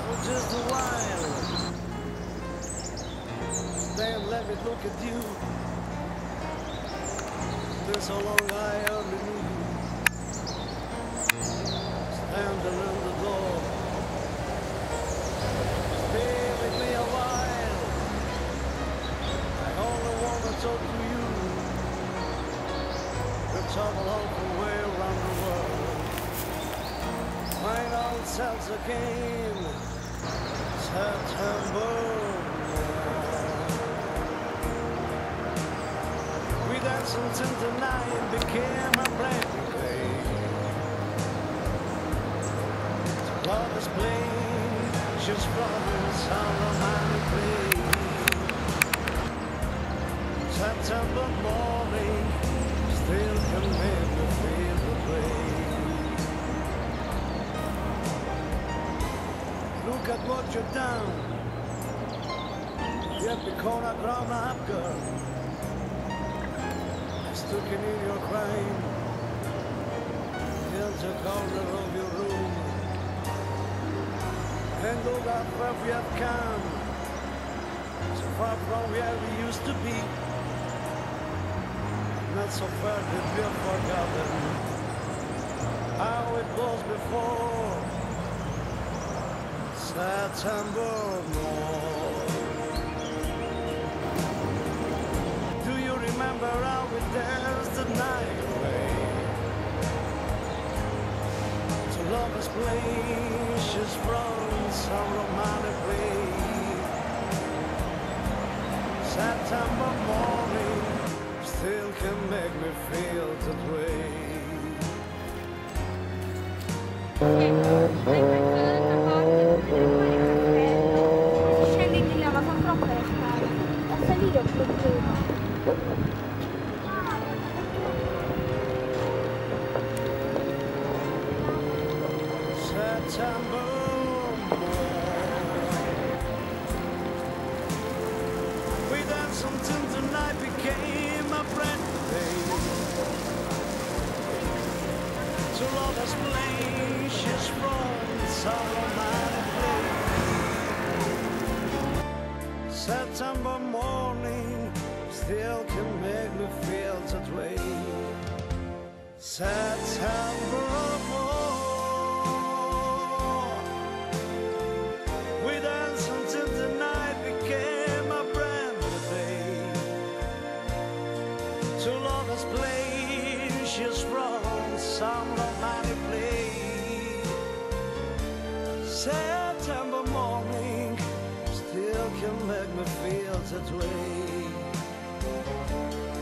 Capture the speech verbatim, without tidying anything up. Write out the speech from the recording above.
for just a while. Then let me look at you. Been so long I only knew you. Standing in the door. Stay with me a while. I only want to talk to you. We'll travel all the way around the world. Find ourselves again. September. We danced until the night became a brand new day. Love is playing, just from some romantic place. September morning still can make me feel the way. Look at what you've done. You've become a grown-up girl. Stuck in your crime. Till the corner of your room. And look how far we have come. So far from where we used to be. Not so far that we have forgotten how it was before. September morn. Do you remember how we danced the night away? To lovers' places from some romantic way. September morning still can make me feel that way. Scendi di là, ma sono troppo scale. A salire è un problema. September morn. We danced until the night became a brand new day. To lovers' places from some romantic place. September morning still can make me feel that way. September morn. We danced until the night became a brand new day. To lovers' places from some romantic place. September morning still can make me feel that way.